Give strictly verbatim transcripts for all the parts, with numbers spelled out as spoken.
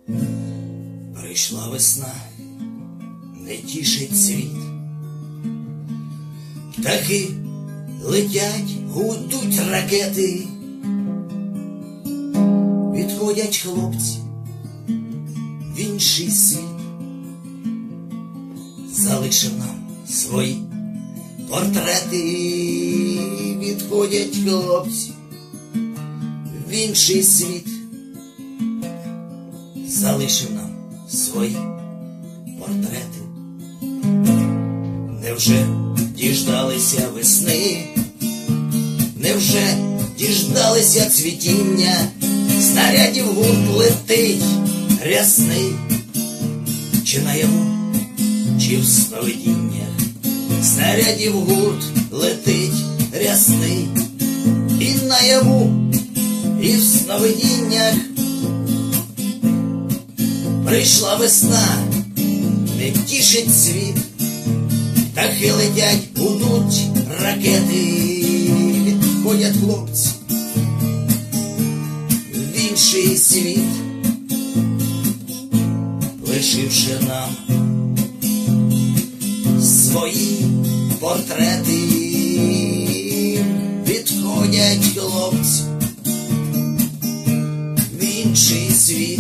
Прийшла весна, не тішить світ. Птахи летять, гудуть ракети. Відходять хлопці в інший світ. Залишив нам свої портрети. Відходять хлопці в інший світ. Залишив нам свої портрети. Невже діждалися весни? Невже діждалися цвітіння? Снарядів гурт летить рясний. Чи наяву, чи в сновидіннях? Снарядів гурт летить рясний. І наяву, і в сновидіннях. Прийшла весна, не тішить світ. Птахи летять, гудуть ракети. Відходять хлопці в інший світ, лишивши нам свої портрети. Відходять хлопці в інший світ,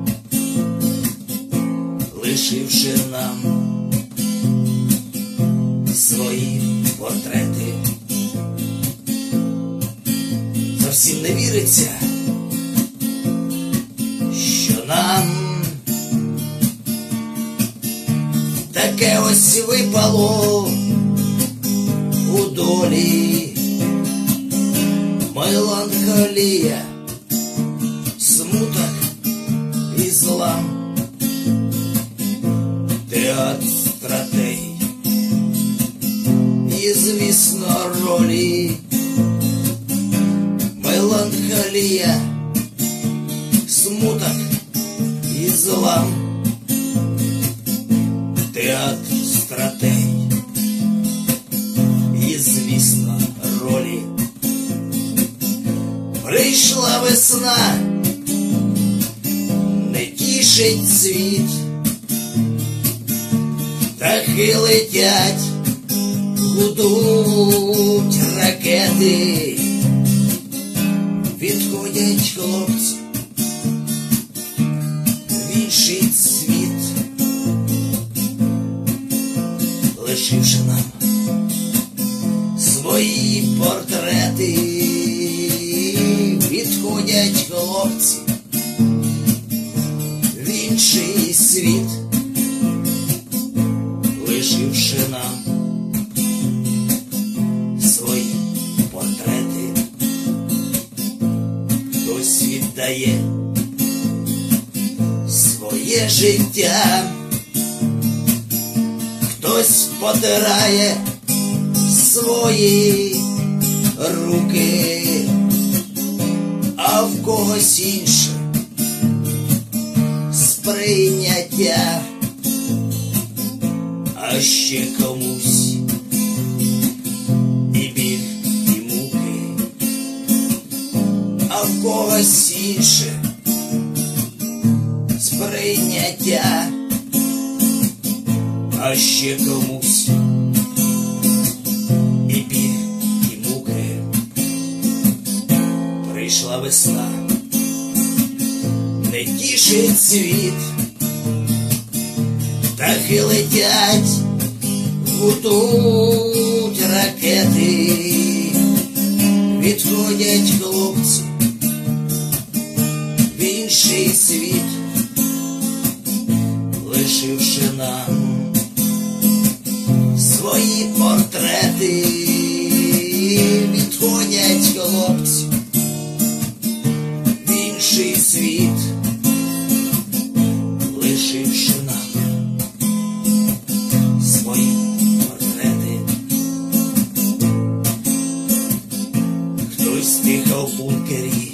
лишивши нам свої портрети. Зовсім не віриться, що нам таке ось випало у долі. Меланхолія, смуток і злам, театр стратегій і, звісно, ролі. Меланхолія, смуток і злам, театр стратегій і, звісно, ролі. Прийшла весна, не тішить світ. Птахи летять, гудуть ракети. Відходять хлопці в інший світ, лишивши нам свої портрети. Відходять хлопці в інший світ, лишивши нам свої портрети. Хтось віддає своє життя, хтось потирає свої руки, а в когось інше сприйняття, а ще комусь і біль, і муки, а в когось інше сприйняття, а ще комусь і біль, і муки. Прийшла весна, не тішить світ. Птахи летять, гудуть ракети. Відходять хлопці в інший світ, лишивши нам свої портрети. Відходять хлопці в інший світ, лишивши нам свої портрети. Хтось тихо в бункері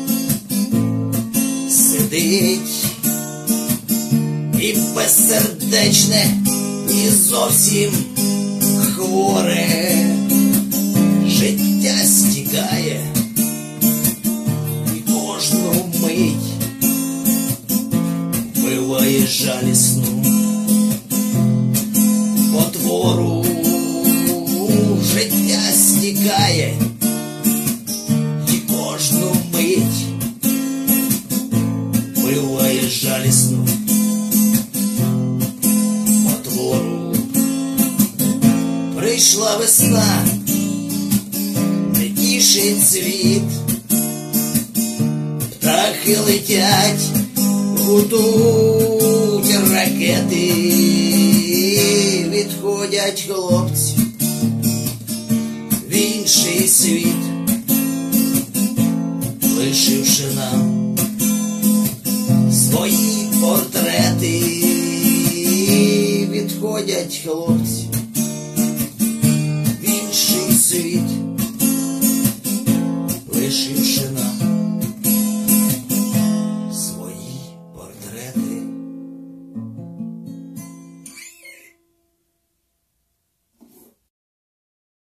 сидить і безсердечне, і зовсім хворе життя стікає, і кожну мить впливає жалісну потвору. Життя стікає, і кожну мить впливає жалісну потвору. Прийшла весна, не тішить світ, птахи летять, гудуть ракети, відходять хлопці в інший світ, лишивши нам свої портрети. Відходять хлопці в інший світ.